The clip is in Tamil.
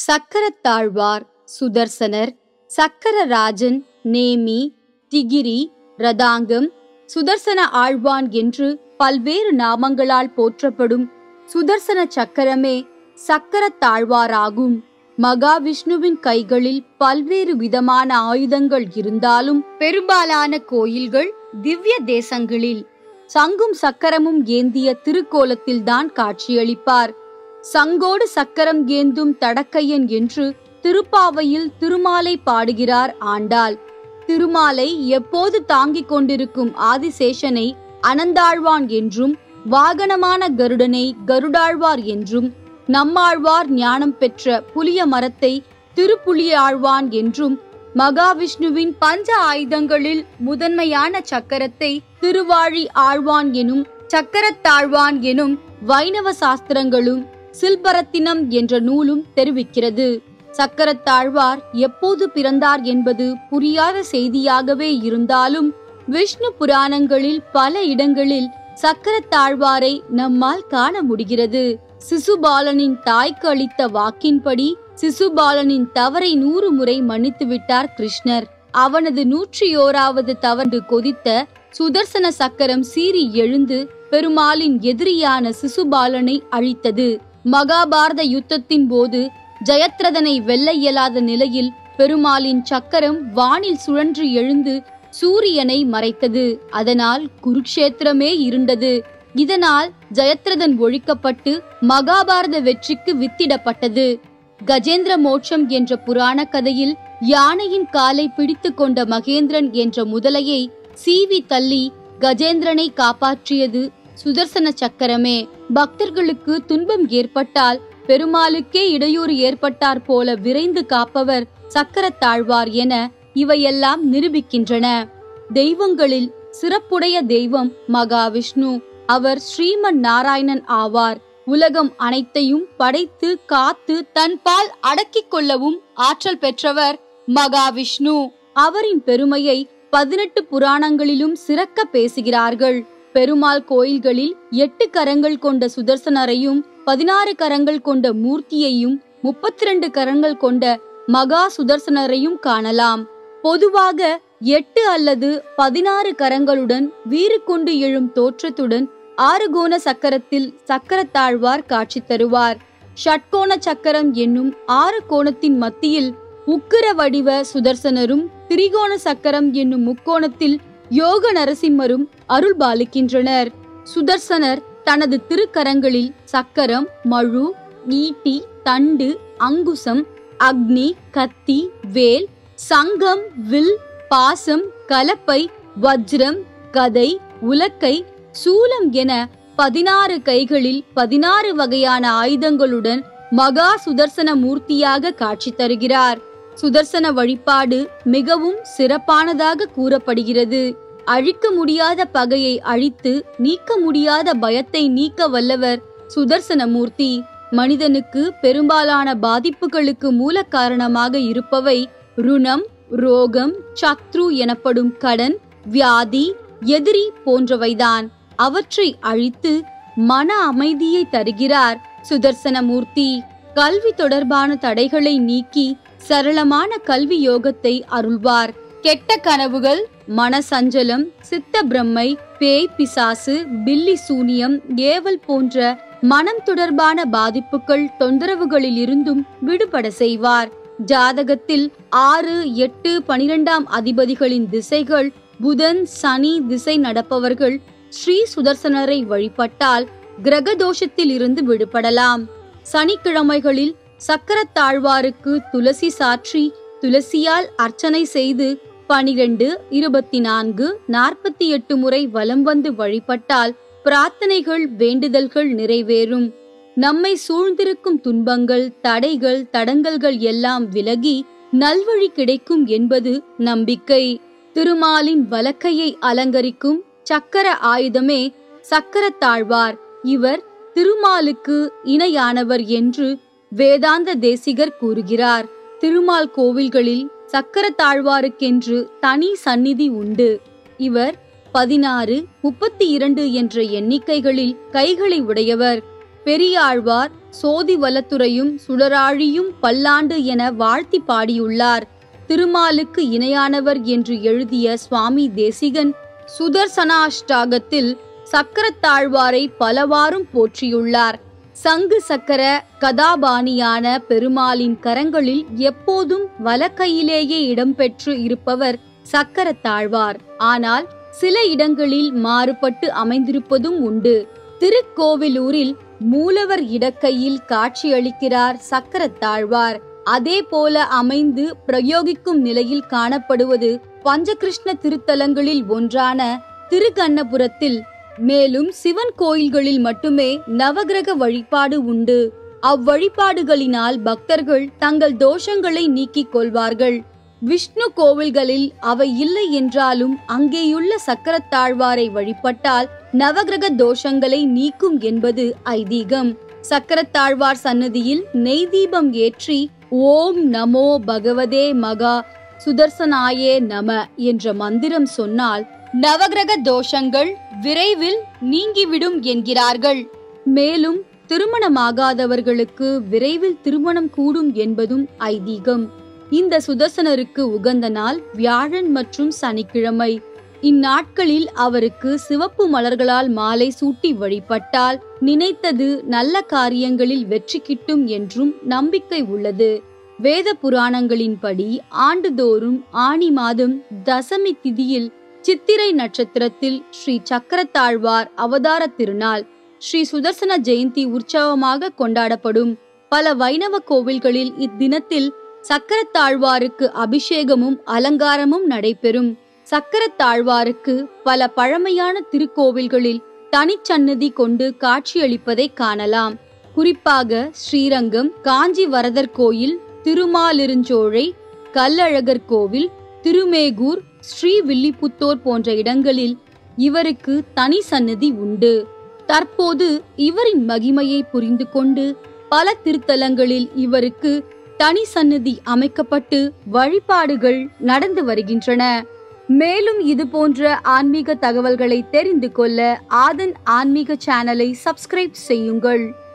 சக்கரத்தாழ்வார், சுதர்சனர், சக்கரராஜன், நேமி, திகிரி, ரதாங்கம், சுதர்சன ஆழ்வான் என்று பல்வேறு நாமங்களால் போற்றப்படும் சுதர்சன சக்கரமே சக்கரத்தாழ்வாராகும். மகாவிஷ்ணுவின் கைகளில் பல்வேறு விதமான ஆயுதங்கள் இருந்தாலும் பெரும்பாலான கோயில்கள், திவ்ய தேசங்களில் சங்கும் சக்கரமும் ஏந்திய திருக்கோலத்தில்தான் காட்சியளிப்பார். சங்கோடு சக்கரம் ஏந்தும் தடக்கையன் என்று திருப்பாவையில் திருமாலை பாடுகிறார் ஆண்டாள். திருமாலை எப்போது தாங்கிக் கொண்டிருக்கும் ஆதிசேஷனை அனந்தாழ்வான் என்றும், வாகனமான கருடனை கருடாழ்வார் என்றும், நம்மாழ்வார் ஞானம் பெற்ற புளிய மரத்தை திருப்புலியாழ்வான் என்றும், மகாவிஷ்ணுவின் பஞ்ச ஆயுதங்களில் முதன்மையான சக்கரத்தை திருவாழி ஆழ்வான் எனும், சக்கரத்தாழ்வான் எனும் வைணவ சாஸ்திரங்களும் சில்பரத்தினம் என்ற நூலும் தெரிவிக்கிறது. சக்கரத்தாழ்வார் எப்போது பிறந்தார் என்பது புரியாத செய்தியாகவே இருந்தாலும் விஷ்ணு புராணங்களில் பல இடங்களில் சக்கரத்தாழ்வாரை நம்மால் காண முடிகிறது. சிசுபாலனின் தாய்க்கு அளித்த வாக்கின்படி சிசுபாலனின் தவறை 100 முறை மன்னித்து விட்டார் கிருஷ்ணர். அவனது 101வது தவறு கொதித்த சுதர்சன சக்கரம் சீறி எழுந்து பெருமாளின் எதிரியான சிசுபாலனை அழித்தது. மகாபாரத யுத்தத்தின் போது ஜெயத்ரதனை வெல்ல இயலாத நிலையில் பெருமாளின் சக்கரம் வானில் சுழன்று எழுந்து சூரியனை மறைத்தது. அதனால் குருக்ஷேத்திரமே இருண்டது. இதனால் ஜெயத்ரதன் ஒழிக்கப்பட்டு மகாபாரத வெற்றிக்கு வித்திடப்பட்டது. கஜேந்திர மோட்சம் என்ற புராண கதையில் யானையின் காலை பிடித்து கொண்ட மகேந்திரன் என்ற முதலையை சீவி தள்ளி கஜேந்திரனை காப்பாற்றியது சுதர்சன சக்கரமே. பக்தர்களுக்கு துன்பம் ஏற்பட்டால் பெருமாளுக்கே இடையூறு ஏற்பட்டார் போல விரைந்து காப்பவர் சக்கரத்தாழ்வார் என இவையெல்லாம் நிரூபிக்கின்றன. தெய்வங்களில் சிறப்புடைய தெய்வம் மகாவிஷ்ணு. அவர் ஸ்ரீமன் நாராயணன் ஆவார். உலகம் அனைத்தையும் படைத்து காத்து தன்பால் அடக்கிக் கொள்ளவும் ஆற்றல் பெற்றவர் மகாவிஷ்ணு. அவரின் பெருமையை 18 புராணங்களிலும் சிறக்க பேசுகிறார்கள். பெருமாள் கோயில்களில் 8 கரங்கள் கொண்ட சுதர்சனரையும் 16 கரங்கள் கொண்ட மூர்த்தியையும் 32 கரங்கள் கொண்ட மகா சுதர்சனரையும் காணலாம். பொதுவாக 8 அல்லது 16 கரங்களுடன் வீறு கொண்டு எழும் தோற்றத்துடன் 6 கோண சக்கரத்தில் சக்கரத்தாழ்வார் காட்சி தருவார். ஷட்கோண சக்கரம் என்னும் 6 கோணத்தின் மத்தியில் உக்கிர வடிவ சுதர்சனரும், திரிகோண சக்கரம் என்னும் முக்கோணத்தில் யோக நரசிம்மரும் அருள் பாலிக்கின்றனர். சுதர்சனர் தனது திருக்கரங்களில் சக்கரம், மழு, ஈட்டி, தண்டு, அங்குசம், அக்னி, கத்தி, வேல், சங்கம், வில், பாசம், கலப்பை, வஜ்ரம், கதை, உலக்கை, சூலம் என 16 கைகளில் 16 வகையான ஆயுதங்களுடன் மகா சுதர்சன மூர்த்தியாக காட்சி தருகிறார். சுதர்சன வழிபாடு மிகவும் சிறப்பானதாக கூறப்படுகிறது. அழிக்க முடியாத பகையை அழித்து நீக்க முடியாத பயத்தை நீக்க வல்லவர் சுதர்சன மூர்த்தி. மனிதனுக்கு பெரும்பாலான பாதிப்புகளுக்கு மூல காரணமாக இருப்பவை ருணம், ரோகம், சத்ரு எனப்படும் கடன், வியாதி, எதிரி போன்றவைதான். அவற்றை அழித்து மன அமைதியை தருகிறார் சுதர்சன மூர்த்தி. கல்வி தொடர்பான தடைகளை நீக்கி சரளமான கல்வி யோகத்தை அருள்வார். கெட்ட கனவுகள், மனசஞ்சலம், சித்த பிரம்மை, பேய் பிசாசு, பில்லி சூனியம், ஏவல் போன்ற மனம் தொடர்பான பாதிப்புகள், தொந்தரவுகளில் இருந்தும் விடுபட செய்வார். ஜாதகத்தில் 6, 8, 12ஆம் அதிபதிகளின் திசைகள் புதன், சனி திசை நடப்பவர்கள் ஸ்ரீ சுதர்சனரை வழிபட்டால் கிரக தோஷத்தில் இருந்து விடுபடலாம். சனிக்கிழமைகளில் சக்கரத்தாழ்வாருக்கு துளசி சாற்றி துளசியால் அர்ச்சனை செய்து 12, 24, 48 முறை வலம் வந்து வழிபட்டால் பிரார்த்தனைகள், வேண்டுதல்கள் நிறைவேறும். நம்மை சூழ்ந்திருக்கும் துன்பங்கள், தடைகள், தடங்கல்கள் எல்லாம் விலகி நல்வழி கிடைக்கும் என்பது நம்பிக்கை. திருமாலின் வலக்கையை அலங்கரிக்கும் சக்கர ஆயுதமே சக்கரத்தாழ்வார். இவர் திருமாலுக்கு இணையானவர் என்று வேதாந்த தேசிகர் கூறுகிறார். திருமால் கோவில்களில் சக்கரத்தாழ்வாருக்கென்று தனி சந்நிதி உண்டு. இவர் 16, 32 என்ற எண்ணிக்கைகளில் கைகளை உடையவர். பெரியாழ்வார், சோதி வலத்துறையும் சுடராழியும் பல்லாண்டு என வாழ்த்தி பாடியுள்ளார். திருமாலுக்கு இணையானவர் என்று எழுதிய சுவாமி தேசிகன் சுதர்சனாஷ்டாகத்தில் சக்கரத்தாழ்வாரை பலவாறும் போற்றியுள்ளார். சங்கு சக்கர கதாபாணியான பெருமாளின் கரங்களில் எப்போதும் வலக்கையிலேயே இடம்பெற்று இருப்பவர் சக்கரத்தாழ்வார். ஆனால் சில இடங்களில் மாறுபட்டு அமைந்திருப்பதும் உண்டு. திருக்கோவிலூரில் மூலவர் இடக்கையில் காட்சியளிக்கிறார் சக்கரத்தாழ்வார். அதே போல அமைந்து பிரயோகிக்கும் நிலையில் காணப்படுவது பஞ்சகிருஷ்ண திருத்தலங்களில் ஒன்றான திருக்கண்ணபுரத்தில். மேலும் சிவன் கோயில்களில் மட்டுமே நவகிரக வழிபாடு உண்டு. அவ்வழிபாடுகளினால் பக்தர்கள் தங்கள் தோஷங்களை நீக்கிக் கொள்வார்கள். விஷ்ணு கோவில்களில் அவை இல்லை என்றாலும் அங்கேயுள்ள சக்கரத்தாழ்வாரை வழிபட்டால் நவகிரக தோஷங்களை நீக்கும் என்பது ஐதீகம். சக்கரத்தாழ்வார் சன்னதியில் நெய் தீபம் ஏற்றி ஓம் நமோ பகவதே மகா சுதர்சனாயே நம என்ற மந்திரம் சொன்னால் நவகிரக தோஷங்கள் விரைவில் நீங்கிவிடும் என்கிறார்கள். மேலும் திருமணமாகாதவர்களுக்கு விரைவில் திருமணம் கூடும் என்பதும் ஐதீகம். இந்த சுதர்சனருக்கு உகந்த நாள் வியாழன் மற்றும் சனிக்கிழமை. இந்நாட்களில் அவருக்கு சிவப்பு மலர்களால் மாலை சூட்டி வழிபட்டால் நினைத்தது நல்ல காரியங்களில் வெற்றி கிட்டும் என்றும் நம்பிக்கை உள்ளது. வேத புராணங்களின்படி ஆண்டுதோறும் ஆனி மாதம் தசமி திதியில் சித்திரை நட்சத்திரத்தில் ஸ்ரீ சக்கரத்தாழ்வார் அவதார திருநாள் ஸ்ரீ சுதர்சன ஜெயந்தி உற்சவமாக கொண்டாடப்படும். பல வைணவ கோவில்களில் இத்தினத்தில் சக்கரத்தாழ்வாருக்கு அபிஷேகமும் அலங்காரமும் நடைபெறும். சக்கரத்தாழ்வாருக்கு பல பழமையான திருக்கோவில்களில் தனிச்சன்னதி கொண்டு காட்சியளிப்பதை காணலாம். குறிப்பாக ஸ்ரீரங்கம், காஞ்சி வரதர் கோயில், திருமாலிருஞ்சோழை, கல்லழகர் கோவில், திருமேகூர், ஸ்ரீவில்லிபுத்தூர் போன்ற இடங்களில் இவருக்கு தனி சன்னதி உண்டு. தற்போது இவரின் மகிமையை புரிந்து கொண்டு பல திருத்தலங்களில் இவருக்கு தனி சன்னதி அமைக்கப்பட்டு வழிபாடுகள் நடந்து வருகின்றன. மேலும் இது போன்ற ஆன்மீக தகவல்களை தெரிந்து கொள்ள ஆதன் ஆன்மீக சேனலை சப்ஸ்கிரைப் செய்யுங்கள்.